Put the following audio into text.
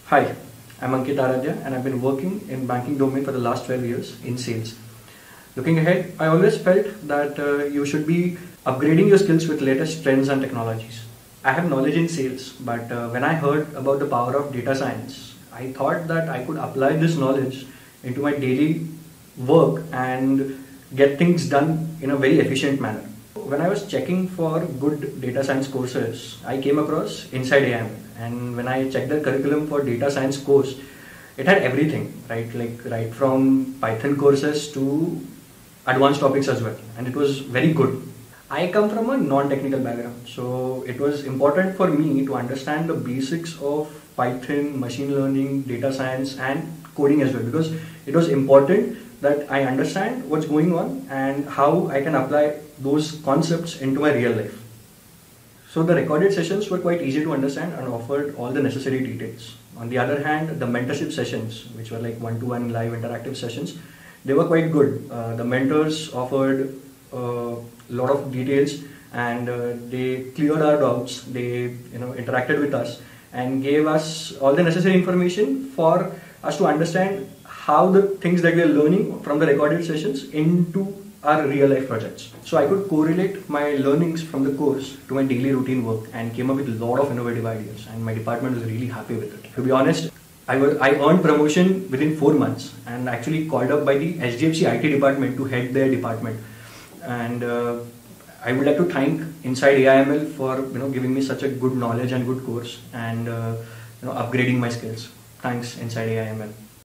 Hi, I'm Ankit Aradhya and I've been working in banking domain for the last 12 years in sales. Looking ahead, I always felt that you should be upgrading your skills with latest trends and technologies. I have knowledge in sales, but when I heard about the power of data science, I thought that I could apply this knowledge into my daily work and get things done in a very efficient manner. When I was checking for good data science courses, I came across Inside AIML, and when I checked the curriculum for data science course, it had everything, right? Like right from Python courses to advanced topics as well, and it was very good. I come from a non-technical background, so it was important for me to understand the basics of Python, machine learning, data science, and coding as well, because it was important that I understand what's going on and how I can apply those concepts into my real life. So the recorded sessions were quite easy to understand and offered all the necessary details. On the other hand, the mentorship sessions, which were like one-to-one live interactive sessions, they were quite good. The mentors offered a lot of details and they cleared our doubts. They interacted with us and gave us all the necessary information for us to understand how the things that we are learning from the recorded sessions into our real life projects. So I could correlate my learnings from the course to my daily routine work and came up with a lot of innovative ideas, and my department was really happy with it. To be honest, I earned promotion within 4 months and actually called up by the SDFC IT department to head their department. And I would like to thank Inside AIML for giving me such a good knowledge and good course and upgrading my skills. Thanks Inside AIML.